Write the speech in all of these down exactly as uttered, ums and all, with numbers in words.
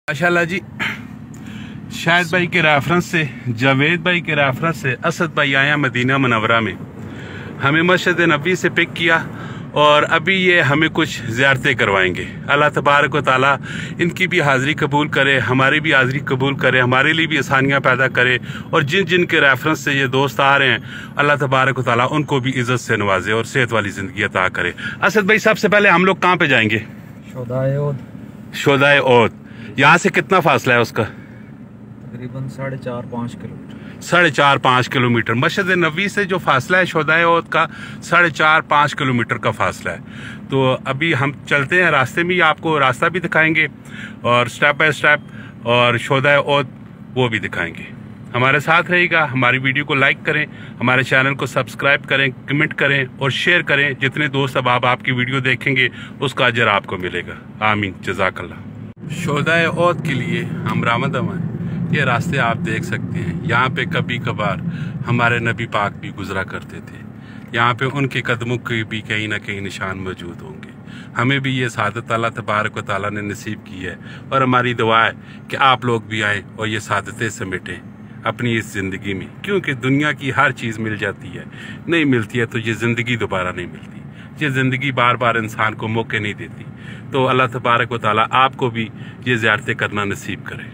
माशाल्लाह जी, शाहिद भाई के रेफरेंस से, जावेद भाई के रेफरेंस से असद भाई आया मदीना मुनव्वरा में, हमें मस्जिद नबी से पिक किया और अभी ये हमें कुछ ज़ियारतें करवाएंगे। अल्लाह तबारक व तआला इनकी भी हाज़िरी कबूल करे, हमारी भी हाज़िरी कबूल करे, हमारे लिए भी आसानियाँ पैदा करे और जिन जिन के रेफरेंस से ये दोस्त आ रहे हैं अल्लाह तबारक व तआला उनको भी इज़्ज़त से नवाजे और सेहत वाली ज़िंदगी अता करे। असद भाई, सबसे पहले हम लोग कहाँ पे जाएंगे? शोदाए ओद। शोदाए ओद, यहाँ से कितना फासला है उसका? तकरीबन साढ़े चार पाँच किलोमीटर। साढ़े चार पाँच किलोमीटर मस्जिद नबी से जो फासला है शोदाए ओद का, साढ़े चार पाँच किलोमीटर का फासला है। तो अभी हम चलते हैं, रास्ते में ही आपको रास्ता भी दिखाएंगे और स्टेप बाय स्टेप और शोदाए ओद वो भी दिखाएंगे। हमारे साथ रहिएगा, हमारी वीडियो को लाइक करें, हमारे चैनल को सब्सक्राइब करें, कमेंट करें और शेयर करें। जितने दोस्त अब आप आपकी वीडियो देखेंगे उसका अजर आपको मिलेगा। आमीन, जज़ाकल्लाह। शोदाए ओद के लिए हम रामदम हैं। ये रास्ते आप देख सकते हैं, यहाँ पे कभी कभार हमारे नबी पाक भी गुजरा करते थे। यहाँ पे उनके कदमों के भी कहीं ना कहीं निशान मौजूद होंगे। हमें भी ये सादत अल्लाह तबारक व तआला ने नसीब की है और हमारी दुआ है कि आप लोग भी आएँ और ये सादतें समेटें अपनी इस ज़िंदगी में, क्योंकि दुनिया की हर चीज़ मिल जाती है, नहीं मिलती है तो ये ज़िंदगी दोबारा नहीं मिलती। ये ज़िंदगी बार बार इंसान को मौके नहीं देती। तो अल्लाह तबारक व तआला आपको भी ये ज़ियारतें करना नसीब करे।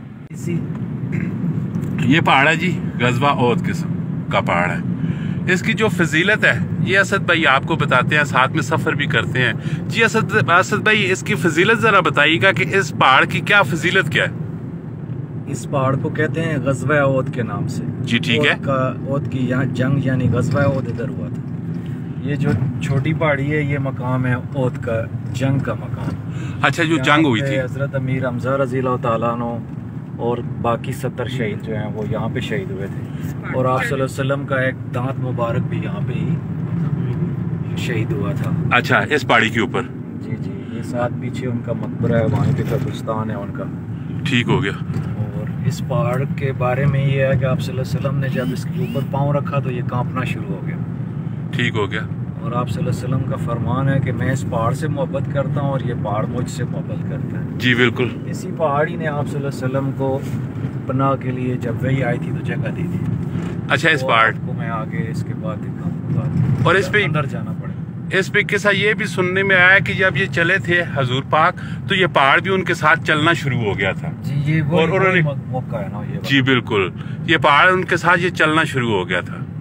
ये पहाड़ है जी, गजवा ओद किस्म का पहाड़ है। इसकी जो फजीलत है ये असद भाई आपको बताते हैं, साथ में सफ़र भी करते हैं। जी असद असद भाई, इसकी फजीलत ज़रा बताइएगा कि इस पहाड़ की क्या फजीलत क्या है? इस पहाड़ को कहते हैं गजवा ओद के नाम से। जी ठीक है। का ओद की यहाँ जंग यानी गजवा ओद इधर हुआ था। ये जो छोटी पहाड़ी है ये मकाम है ओद का, जंग का मकाम। अच्छा, जो जंग हुई थी, हजरत अमीर हमजा रज़ी अल्लाह तआला अन्हु और बाकी सत्तर शहीद जो हैं वो यहाँ पे शहीद हुए थे। और आप सल्लल्लाहु अलैहि वसल्लम का एक दांत मुबारक भी यहाँ पे ही शहीद हुआ था। अच्छा, इस पहाड़ी के ऊपर? जी जी, ये साथ पीछे उनका मकबरा है, वहाँ पे कब्रिस्तान है उनका। ठीक हो गया। और इस पहाड़ के बारे में ये है कि आप सल्लल्लाहु अलैहि वसल्लम ने जब इसके ऊपर पाँव रखा तो ये कांपना शुरू हो गया। ठीक हो गया। और आप सल्लल्लाहु अलैहि वसल्लम का फरमान है कि मैं इस पहाड़ से मोहब्बत करता हूँ और ये पहाड़ मुझसे मोहब्बत करता है। जी बिल्कुल। इसी पहाड़ी ने आप सल्लल्लाहु अलैहि वसल्लम को पनाह के लिए जब वही आई थी तो जगह दी थी। अच्छा, इस पहाड़ को मैं आगे इसके बाद दिखाऊंगा और इस पे अंदर जाना पड़ेगा। इस पे किस्सा ये भी सुनने में आया कि जब ये चले थे हजूर पाक तो ये पहाड़ भी उनके साथ चलना शुरू हो गया था। जी, ये वो और उन्होंने मौका है ना ये। जी बिल्कुल, ये पहाड़ उनके साथ ये चलना शुरू हो गया था।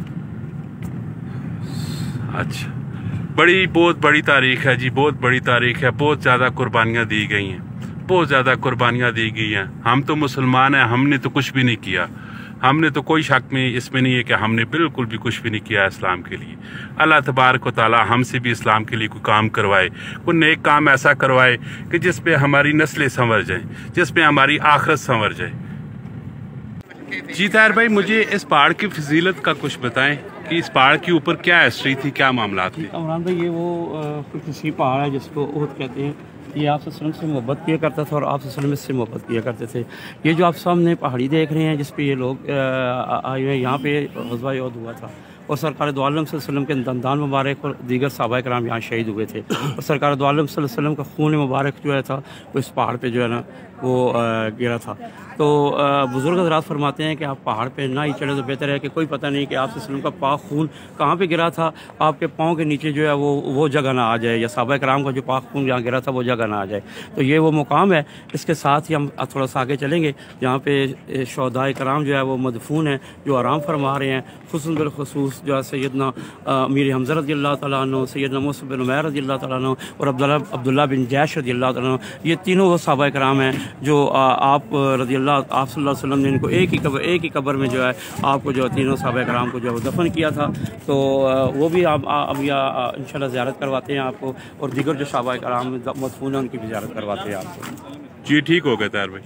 अच्छा, बड़ी बहुत बड़ी तारीख है जी, बहुत बड़ी तारीख है। बहुत ज़्यादा कुर्बानियाँ दी गई हैं, बहुत ज़्यादा कुर्बानियाँ दी गई हैं। हम तो मुसलमान हैं, हमने तो कुछ भी नहीं किया। हमने तो कोई शक में इसमें नहीं है कि हमने बिल्कुल भी कुछ भी नहीं किया इस्लाम के लिए। अल्लाह तबारक व तआला हमसे भी इस्लाम के लिए कोई काम करवाए, कोई नेक काम ऐसा करवाए कि जिस पे हमारी नस्लें संवर जाएं, जिस पे हमारी आखिरत संवर जाए। जी ताहिर भाई, मुझे इस पहाड़ की फजीलत का कुछ बताएं कि इस पहाड़ के ऊपर क्या हिस्ट्री थी, क्या मामला थे? इमरान भाई, ये वो किसी पहाड़ है जिसको ओद कहते हैं। ये आप वसल्लम से मोहब्बत किया करता था और आप वसल्लम से मोहब्बत किया करते थे। ये जो आप सामने पहाड़ी देख रहे हैं जिस पे ये लोग आए हैं, यहाँ पे ग़ज़वा ओद हुआ था और सरकार दो आलम सल्लल्लाहु अलैहि वसल्लम के दंदान मुबारक और दीगर सहाबा कराम यहाँ शहीद हुए थे। और सरकार दो आलम सल्लल्लाहु अलैहि वसल्लम का खून मुबारक जो है था वो इस पहाड़ पे जो है ना वो गिरा था। तो बुज़ुर्ग हज़रात फरमाते हैं कि आप पहाड़ पे ना ही चढ़े तो बेहतर है कि कोई पता नहीं कि आप वसल्लम का पाक खून कहाँ पे गिरा था, आपके पाँव के नीचे जो है वो वो जगह ना आ जाए, या सहाबा कराम का जो पाक खून जहाँ गिरा था वो जगह ना आ जाए। तो ये वो मुकाम है। इसके साथ ही हम थोड़ा सा आगे चलेंगे, जहाँ पे शोहदाए कराम जो है वो मदफून है, जो आराम फरमा रहे हैं। खुसूस बिलखुसूस जो है सैयदना अमीर हमज़ा रज़ी अल्लाह तआला अन्हु, सैयदना मुसअब बिन उमैर रज़ी अल्लाह तआला अन्हु और अब्दुल्ला अब्दुल्ला बिन जैश रज़ी अल्लाह तआला अन्हु, ये तीनों वो सहाबा कराम हैं जो आप रज़ी अल्लाह आप सल्लल्लाहु अलैहि वसल्लम ने इनको एक ही कब्र एक ही कब्र में जो है आपको जो तीनों सहाबा कराम को जो है दफन किया था। तो वो भी आप अब या इंशाल्लाह ज़ियारत करवाते हैं आपको, और दीगर जो सहाबा कराम मदफून हैं उनकी भी ज़ियारत करवाते हैं आपको। जी ठीक हो गया ताहिर भाई।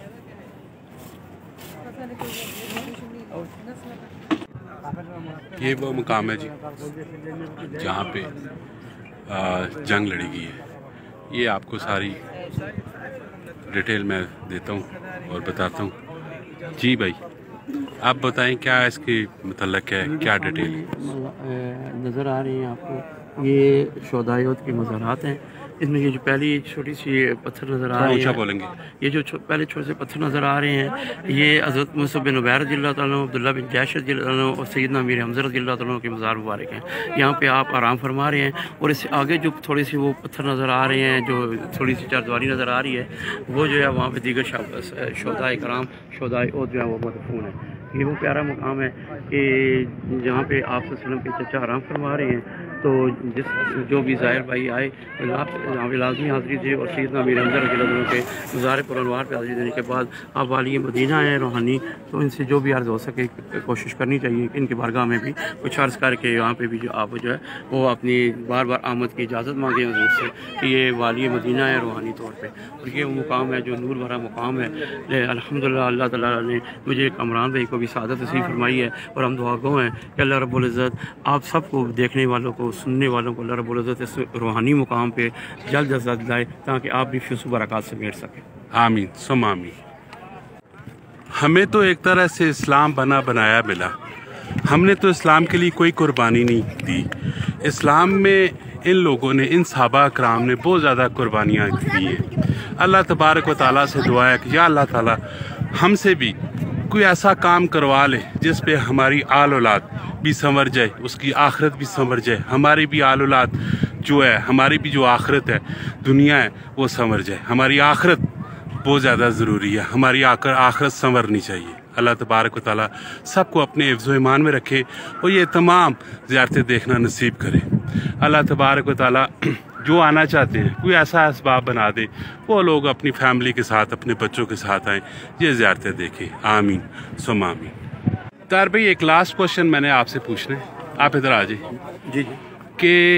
ये वो मुकाम है जी जहाँ पे जंग लड़ी गई है। ये आपको सारी डिटेल मैं देता हूँ और बताता हूँ। जी भाई, आप बताएं क्या इसके मतलब है, क्या डिटेल नज़र आ रही हैं आपको? ये शोदाए ओद के मज़ारात हैं اس میں یہ جو پہلی چھوٹی سی پتھر نظر آ رہے ہیں بولیں گے یہ جو پہلے چھوٹے سے پتھر نظر آ رہے ہیں یہ حضرت مصعب بن عمیر رضی اللہ تعالیٰ عنہ، عبداللہ بن جحش رضی اللہ عنہ اور سیدنا امیر حمزہ رضی اللہ تعالیٰ عنہ کے مزار مبارک ہیں. یہاں پہ آپ آرام فرما رہے ہیں اور اس سے آگے جو تھوڑی سی وہ پتھر نظر آ رہے ہیں جو تھوڑی سی چاردواری نظر آ رہی ہے وہ جو ہے وہاں پہ دیگر شہدائے کرام شہدائے عہد جو ہے وہ مدفون ہے. یہ وہ پیارا مقام ہے کہ جہاں پہ آپ صلی اللہ علیہ وسلم کے چچا آرام فرما رہے ہیں. تو جس جو بھی ظاہر بھائی آئے یہاں پہ لازمی حاضری دے اور سیدنا امیر حمزہ رضی اللہ عنہ کے مزار پر انوار پہ حاضری دینے کے بعد آپ والی مدینہ ہیں روحانی تو ان سے جو بھی عرض ہو سکے کوشش کرنی چاہیے کہ ان کی بارگاہ میں بھی کچھ عرض کر کے یہاں پہ بھی جو آپ جو ہے وہ اپنی بار بار آمد کی اجازت مانگیں حضور سے کہ یہ والی مدینہ ہے روحانی طور پہ. اور یہ وہ مقام ہے جو نور بھرا مقام ہے. الحمدللہ اللہ تعالیٰ نے مجھے کامران بھائی کو بھی سعادت نصیب فرمائی ہے اور ہم دعا گو ہیں کہ اللہ رب العزت آپ سب کو دیکھنے والوں کو سننے والوں کو اللہ رب العزت اس روحانی مقام پہ جلد از جلد لائے تاکہ آپ بھی فیض و برکات سے بیٹھ سکیں. آمین سم آمین. ہمیں تو ایک طرح سے اسلام بنا بنایا ملا. ہم نے تو اسلام کے لیے کوئی قربانی نہیں دی. اسلام میں ان لوگوں نے ان صحابہ اکرام نے بہت زیادہ قربانیاں دی ہیں. اللہ تبارک و تعالیٰ سے دعا ہے کہ یا اللہ تعالیٰ ہم سے بھی کوئی ایسا کام کروا لے جس پہ ہماری آل اولاد بھی سنور جائے، اس کی آخرت بھی سنور جائے، ہماری بھی آل اولاد جو ہے ہماری بھی جو آخرت ہے دنیا ہے وہ سنور جائے. ہماری آخرت بہت زیادہ ضروری ہے. ہماری آخرت سنورنی چاہیے. اللہ تبارک و تعالیٰ سب کو اپنے حفظ و ایمان میں رکھے اور یہ تمام زیارتیں دیکھنا نصیب کرے. اللہ تبارک و تعالیٰ جو آنا چاہتے ہیں کوئی ایسا اسباب بنا دے وہ لوگ اپنی فیملی کے ساتھ اپنے بچوں کے ساتھ آئیں یہ زیارتیں دیکھیں. آمین ثم آمین. طاہر بھائی ایک لاسٹ کوشچن میں نے آپ سے پوچھنا ہے. آپ ادھر آ جائیں. جی جی کہ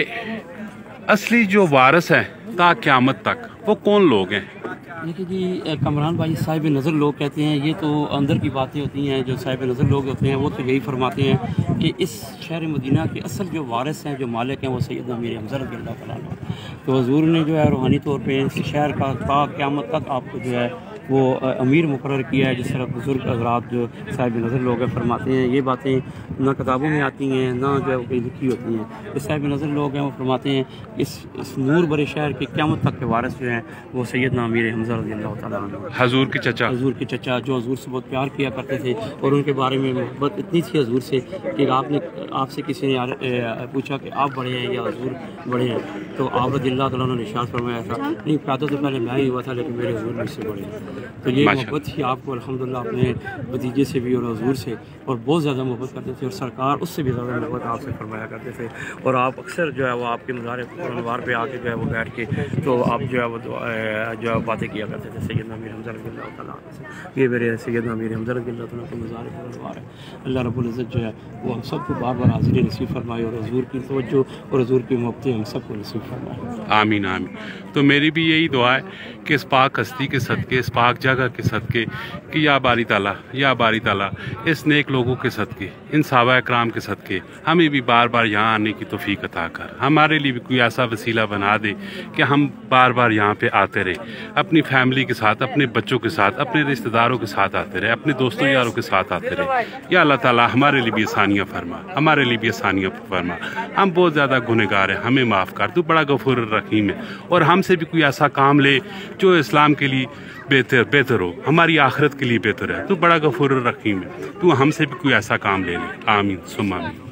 اصلی جو وارث ہیں تا قیامت تک وہ کون لوگ ہیں؟ دیکھیے جی کامران بھائی صاحب نظر لوگ کہتے ہیں یہ تو اندر کی باتیں ہوتی ہیں. جو صاحب نظر لوگ ہوتے ہیں وہ تو یہی فرماتے ہیں کہ اس شہر مدینہ کے اصل جو وارث ہیں جو مالک ہیں وہ سیدنا امیر حمزہ رضی اللہ تعالیٰ عنہ. تو حضور نے جو ہے روحانی طور پہ اس شہر کا تا قیامت تک آپ کو جو ہے وہ امیر مقرر کیا ہے. جس طرح بزرگ حضرات جو صاحب نظر لوگ ہیں فرماتے ہیں یہ باتیں نہ کتابوں میں آتی ہیں نہ جو ہے وہ کہیں لکھی ہوتی ہیں. جو صاحب نظر لوگ ہیں وہ فرماتے ہیں اس اس نور برے شہر کے قیامت تک کے وارث جو ہیں وہ سیدنا امیر حمزہ رضی اللہ تعالیٰ عنہ حضور کے چچا حضور کے چچا جو حضور سے بہت پیار کیا کرتے تھے اور ان کے بارے میں محبت اتنی تھی حضور سے کہ آپ نے آپ سے کسی نے پوچھا کہ آپ بڑے ہیں یا حضور بڑے ہیں تو آپ رضی اللہ تعالیٰ عنہ نے ارشاد فرمایا تھا نہیں پیدا تو پہلے میں ہی ہوا تھا لیکن میرے حضور مجھ سے بڑے ہیں. تو یہ محبت ہی آپ کو الحمدللہ اپنے بھتیجے سے بھی اور حضور سے اور بہت زیادہ محبت کرتے تھے اور سرکار اس سے بھی زیادہ محبت آپ سے فرمایا کرتے تھے. اور آپ اکثر جو ہے وہ آپ کے مزار انوار پہ آ کے جو ہے وہ بیٹھ کے تو آپ جو ہے وہ جو ہے باتیں کیا کرتے تھے سیدنا امیر حمزہ رضی اللہ تعالیٰ عنہ سے. یہ میرے سیدنا امیر حمزہ رضی اللہ تعالیٰ کے مزار انوار ہے. اللہ رب العزت جو ہے وہ ہم سب کو بار بار حاضری نصیب فرمائے اور حضور کی توجہ اور حضور کی محبتیں ہم سب کو نصیب فرمائے. آمین آمین. تو میری بھی یہی دعا ہے کہ اس پاک ہستی کے صدقے اس پاک جگہ کے صدقے کہ یا باری تعالیٰ یا باری تعالیٰ اس نیک لوگوں کے صدقے ان صحابہ اکرام کے صدقے ہمیں بھی بار بار یہاں آنے کی توفیق عطا کر. ہمارے لیے بھی کوئی ایسا وسیلہ بنا دے کہ ہم بار بار یہاں پہ آتے رہیں اپنی فیملی کے ساتھ اپنے بچوں کے ساتھ اپنے رشتہ داروں کے ساتھ آتے رہے اپنے دوستوں یاروں کے ساتھ آتے رہے. یا اللہ تعالیٰ ہمارے لیے بھی آسانیاں فرما ہمارے لیے بھی آسانیاں فرما. ہم بہت زیادہ گنہگار ہیں ہمیں معاف کر. تو بڑا غفور الرحیم ہے اور ہم سے بھی کوئی ایسا کام لے جو اسلام کے لیے بہتر بہتر ہو ہماری آخرت کے لیے بہتر ہے. تو بڑا غفور الرحیم ہے. تو ہم سے بھی کوئی ایسا کام لے لے. آمین ثم آمین.